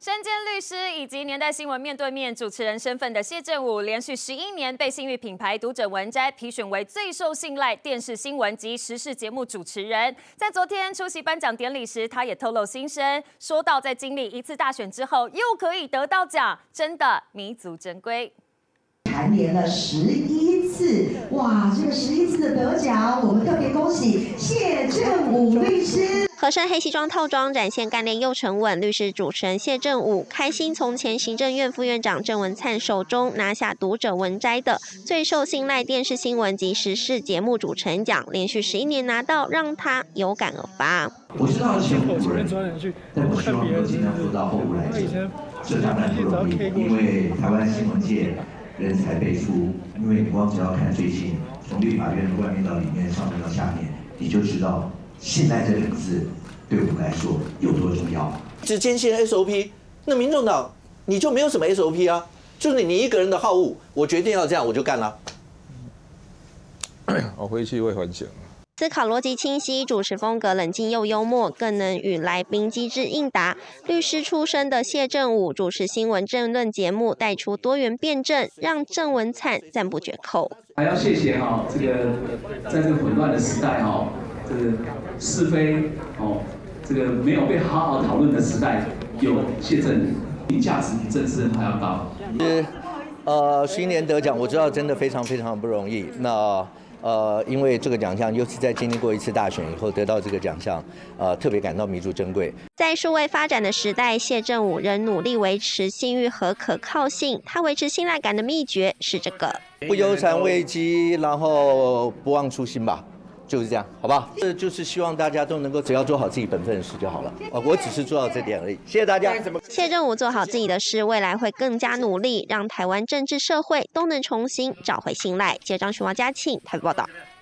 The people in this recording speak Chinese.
身兼律师以及年代新闻面对面主持人身份的谢震武，连续11年被信誉品牌读者文摘评选为最受信赖电视新闻及时事节目主持人。在昨天出席颁奖典礼时，他也透露心声，说到在经历一次大选之后，又可以得到奖，真的弥足珍贵。 蝉联了11次，哇！这个11次的得奖，我们特别恭喜谢震武律师。 合身黑西装套装展现干练又沉稳，律师主持人谢震武开心从前行政院副院长郑文灿手中拿下读者文摘的最受信赖电视新闻及时事节目主持人奖，连续11年拿到，让他有感而发。 我知道前无古人，但我希望能够尽量做到后无来者。这当然不容易，因为台湾新闻界。 人才辈出，因为你光只要看最近，从立法院的外面到里面，上面到下面，你就知道“信赖”这两个字对我们来说有多重要。 只坚信 SOP， 那民众党你就没有什么 SOP 啊？就是你一个人的好恶，我决定要这样，我就干了。 我回去会反省。 思考逻辑清晰，主持风格冷静又幽默，更能与来宾机智应答。律师出身的谢震武主持新闻政论节目，带出多元辩证，让郑文灿赞不绝口。 还要谢谢这个在这个混乱的时代这个是非这个没有被好好讨论的时代，有谢震武，价值比政治人还要高。 11年得奖，我知道真的非常非常不容易。那。因为这个奖项，尤其在经历过一次大选以后得到这个奖项，特别感到弥足珍贵。 在数位发展的时代，谢震武仍努力维持信誉和可靠性。他维持信赖感的秘诀是这个： 不忧谗畏讥，然后不忘初心吧，就是这样，好不好？这就是希望大家都能够只要做好自己本分的事就好了。我只是做到这点而已。谢谢大家。 谢震武做好自己的事，未来会更加努力，让台湾政治社会都能重新找回信赖。记者张旭华、嘉庆台北报道。